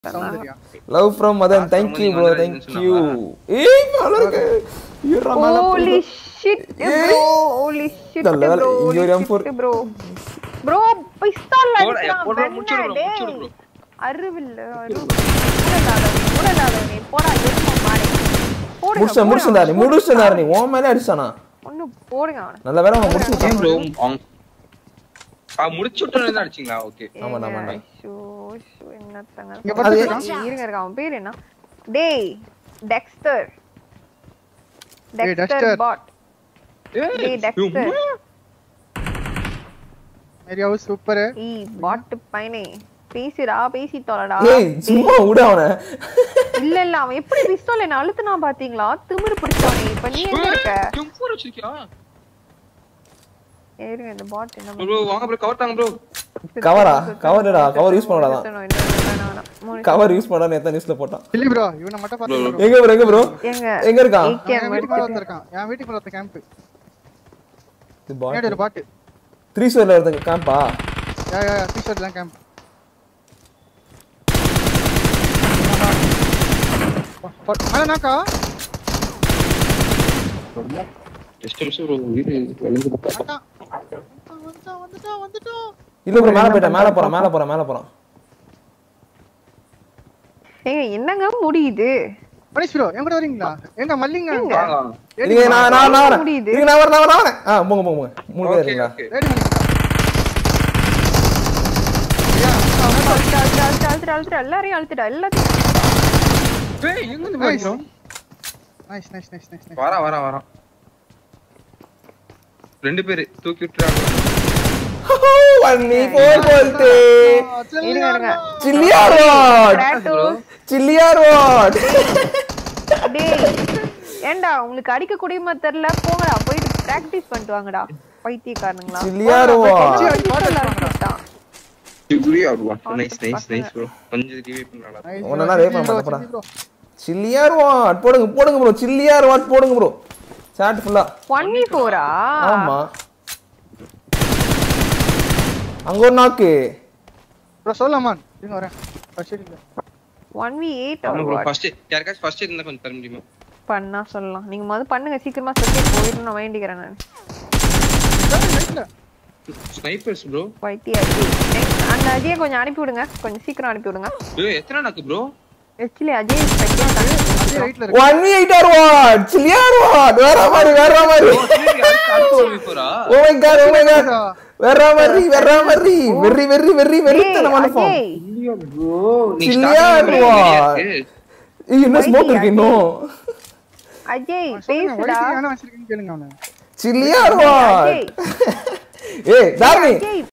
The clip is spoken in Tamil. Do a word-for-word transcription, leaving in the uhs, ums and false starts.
Love from Madan. Thank you, bro. Thank you. Eh, Holy shit, bro. Holy shit, bro. Holy shit, bro. Bro, pistol அடிச்சான் வெண்ணே டேய். அருவில்ல அருவில்ல. மூடலாதே போடா எரும மாடே. போடுங்க. முடிச்ச முடிச்சடா நீ முடிச்சடா நீ ஓ மேல அடிச்சானா. ஒன்னு போடுங்க அவன. நல்ல வேளை அவன் முடிச்சிட்டான் bro. ஆ முடிச்சு விட்டறதா அடிச்சீங்களா? ஓகே. ஆமா ஆமா. ஷோ ஷோ என்னத்தங்க. இருங்க இருங்க அவன் பேர் என்ன? டேய் டெக்ஸ்டர். டெக்ஸ்டர் பாட். டேய் டெக்ஸ்டர். मेरी हाउस ऊपर है ई பாட் பைனே பேசிடா பேசி தொலைடா ஏய் சும்மா விடு அவனை இல்ல இல்ல அவன் எப்படி பிஸ்டல் என்ன அழுத்துனா பாத்தீங்களா திமிரு பிடிச்சவனே இப்ப நீ எங்க இருக்க ஜம்பர் வச்சிருக்கியா ஏறுங்க இந்த பாட் என்ன bro வாங்க bro கவர் தாங்க bro கவரா கவர்டா கவர் யூஸ் பண்ணடா கவர் யூஸ் பண்ணா நேத்த நியூஸ்ல போட்டான் இல்ல bro இவனை மட்டும் பாத்து எங்க bro எங்க bro எங்க எங்க இருக்கான் என் வீட்டுக்குள்ள வந்திருக்கான் என் வீட்டுக்குள்ள வந்த கேம்ப் இது பாட் ஏடா பாட் three ஸ்டோர்ல இருந்த கேம்பா யா யா யா three ஸ்டோர்ல கேம்ப் அட நாக்கா டெஸ்ட் bro வீடு வெளிய வந்துட்டா வந்துட்டா வந்துட்டா இல்ல bro மேல போய்டா மேல போறா மேல போறா மேல போறா ஏங்க என்னங்க முடியுது மணிஷ் bro எங்க வரீங்களா எங்க மல்லிங்க நீங்க நான் நான் நான் வரேன் நீங்க நான் வரேன் நான் வரேன் ஆ போங்க போங்க மூணு பேர் இருக்கீங்களா ரெடி மணிஷ் அழுத்துடா அழுத்துடா எல்லாரையும் அழுத்துடா எல்லாத்தையும் ஏய் எங்க இருந்து போறோம் நைஸ் நைஸ் நைஸ் நைஸ் வரா வரா வரா ரெண்டு பேர் தூக்கி விட்டுறாங்க வன்னி போல் போல்தே இருங்க சில்லியார் வாட் சில்லியார் வாட் டேய் ஏண்டா உங்களுக்கு அடிக்க கூடியமா தெரியல போங்கடா போயிட்டு பிராக்டீஸ் பண்ணிட்டு வாங்கடா பைத்தியக்காரங்களா சில்லியார் வாட் சில்லியார் what nice nice nice bro கொஞ்சம் ரிவைவ் பண்ணலாம் ஒண்ணா ரேப் பண்ண போடா சில்லியார் வாட் போடுங்க போடுங்க bro சில்லியார் வாட் போடுங்க bro சாட் ஃபுல்லா one v four ஆ ஆமா அங்க ஒரு நாக்கு bro சொல்லமான் இங்க வரேன் ஃபர்ஸ்ட் இல்ல one v eight ஆமா bro ஃபர்ஸ்ட் யார்காஸ் ஃபர்ஸ்ட் இருந்தா கொஞ்சம் தர முடியுமா பண்ணா சொல்லலாம் நீங்க முத பண்ணுங்க சீக்கிரமா செட் போயிரணும் நான் வேண்டிக்கிறேன் நான் ஸ்னைப்பர்ஸ் bro பைத்திய அஜி அந்த அஜியை கொஞ்சம் அனுப்பி விடுங்க கொஞ்சம் சீக்கிரம் அனுப்பி விடுங்க ஏய் எத்தனை நாக்கு bro एक्चुअली अजय பைத்திய அதே ரைட்ல இருக்கு one v eight வாட் சில்லியார் வாட் வேற மாதிரி வேற மாதிரி oh my god oh my god வேற மாதிரி வேற மாதிரி வெரி வெரி வெரி வெரி தனமான ஃபார்ம் இல்லையா bro நீ சில்லியார் வாட் ஏய் என்ன ஸ்மோக் இருக்கு இன்னும் அஜய் பேசுடா என்ன வச்சிருக்கீங்க கேளுங்க அவனை சில்லியார் வாட் ஏய் தாரணி